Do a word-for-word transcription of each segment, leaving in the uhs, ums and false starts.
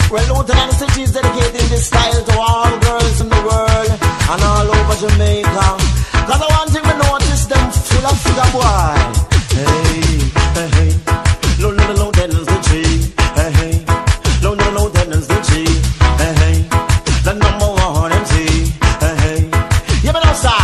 Well, Lieutenant Stitch is dedicating this style to all girls in the world and all over Jamaica. Cause I want him to notice them full of figure boy. Hey, hey, hey. No, no, no, Lieutenant Stitch. Hey, hey. No, no, no, Lieutenant Stitch. Hey, hey. The number one M C. Hey, hey. You know, sir.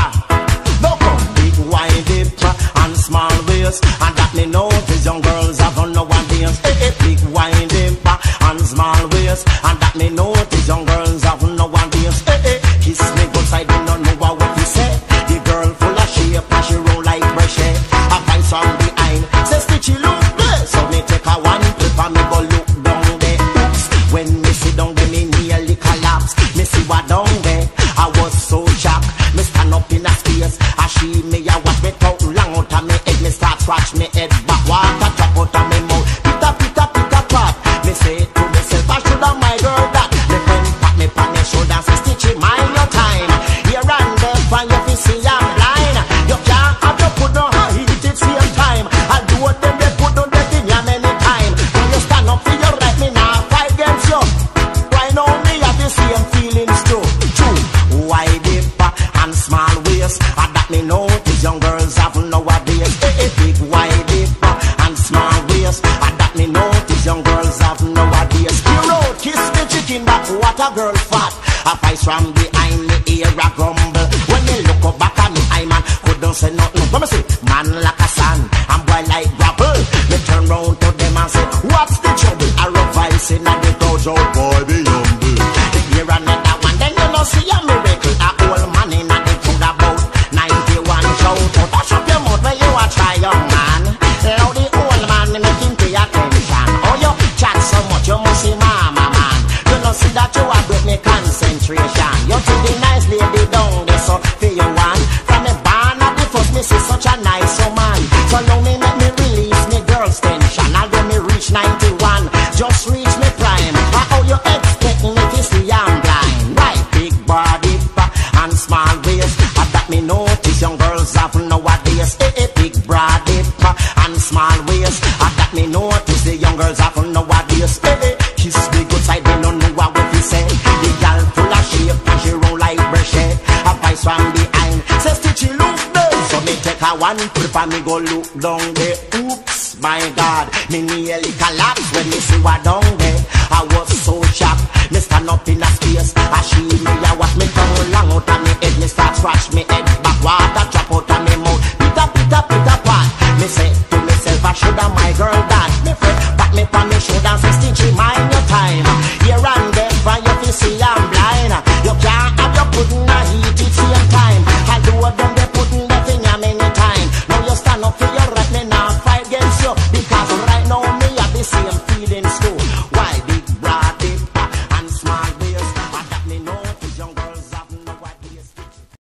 No come big wide hip and small waist, and that me notice young girls have on no one dance. Hey, hey, big wide hip and small waist, and that me notice young girls have no one dance. Hey, hey, kiss me good side, you don't know what you say. The girl full of shape and she roll like brush. I find some behind, say Stitchy look there. So me take a one clip and me go look down there. Oops, when me sit down there me nearly collapse. Me see what down there, I was so shocked. Me stand up in a space, and she me a watch me talk long out of me head. Me start scratch me head back, water drop out of me mouth. Pita pita pita pat. Me say to myself, I should have my girl that. Me friend pat me pan me shoulder, say Stitchy, mind your time. Here and there, find your face, see I'm blind. You can't have your put on her heat at same time. I do what them they put on that in ya many time. When you stand up for your right, me now fight against you. Why know me have the same feelings too? True, wide hip and small waist, and that me notice young girls have nowadays. Hey, hey, big wide hip and small waist, and that me notice young girls have nowadays. Hero, kiss the chicken back, what a girl fat. A face from behind me ear a grumble. When me look up back at me, I man couldn't say nothing. Let me see, man like a sun and boy like grapple. Me turn round to them and say, what's the trouble? I revise in the dojo, boy be humble. Here another one, then you know see a miracle. A old man in the crowd about ninety-one shout out. Dash up your mouth when you a try, young man. Now the old man make him pay attention. Oh, you chat so much, you must see mama, man. You know see that you a break me concentration. You see the nice lady down there, so for you one. From the barn of the first, me see such a nice woman. So now me make me release me girl's tension. And when me reach ninety-one, just reach me prime. How you expect me to see I'm blind? Right, big body and small waist, and that me notice young girls have nowadays. Hey, hey, big body and small waist, and that me notice the young girls have nowadays. Hey, hey, kiss me good side, they don't know what we say. The girl full of shape and she roll like brush. A voice from behind says Stitchy look there. So me take a one clip and me go look down there. Oops, my God, me nearly collapse when me see what down there. I was so shocked. Me stand up in a space, and she me a watch me tongue long out of me head. Me start scratch me head back, water drop out of me mouth. Pita pita pita pat. Me say to me